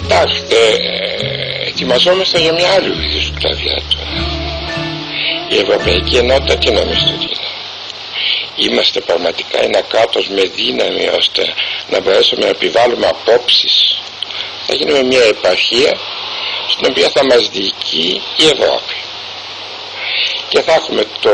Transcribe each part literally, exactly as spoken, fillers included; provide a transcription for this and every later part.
Κοιτάξτε, ε, ετοιμαζόμαστε για μια άλλη σκλαβιά τώρα. Η Ευρωπαϊκή Ενότητα τι νομίζετε ότι είναι? Είμαστε πραγματικά ένα κράτος με δύναμη ώστε να μπορέσουμε να επιβάλλουμε απόψεις? Θα γίνουμε μια επαρχία στην οποία θα μας διοικεί η Ευρώπη και θα έχουμε το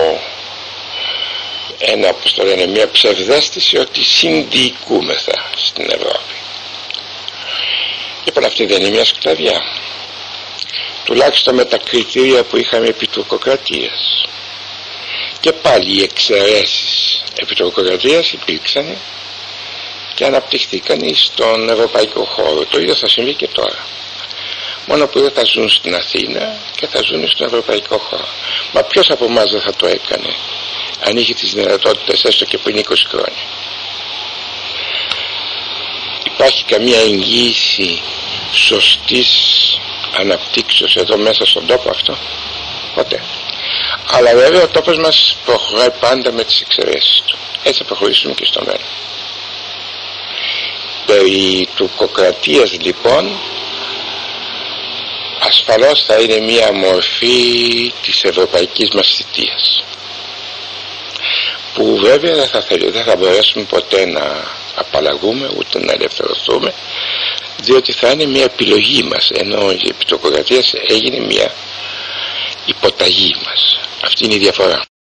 ένα, όπως το λένε, μια ψευδαίσθηση ότι συνδιοικούμεθα στην Ευρώπη. Λοιπόν, αυτή δεν είναι μια σκλαβιά? Τουλάχιστον με τα κριτήρια που είχαμε επί τουρκοκρατίας. Και πάλι οι εξαιρέσεις επί τουρκοκρατίας υπήρξαν και αναπτυχθήκαν στον ευρωπαϊκό χώρο. Το ίδιο θα συμβεί και τώρα. Μόνο που δεν θα ζουν στην Αθήνα και θα ζουν στον ευρωπαϊκό χώρο. Μα ποιος από εμάς δεν θα το έκανε αν είχε τις δυνατότητες έστω και πριν είκοσι χρόνια? Υπάρχει καμία εγγύηση σωστής αναπτύξεως εδώ μέσα στον τόπο αυτό? Ποτέ. Αλλά βέβαια ο τόπος μας προχωράει πάντα με τις εξαιρέσεις του. Έτσι θα προχωρήσουμε και στο μέλλον. Περί τουρκοκρατίας λοιπόν ασφαλώς θα είναι μία μορφή της ευρωπαϊκής μας θητείας, που βέβαια δεν θα, δεν θα μπορέσουμε ποτέ να απαλλαγούμε ούτε να ελευθερωθούμε, διότι θα είναι μια επιλογή μας, ενώ η επιτοκοκρατία έγινε μια υποταγή μας. Αυτή είναι η διαφορά.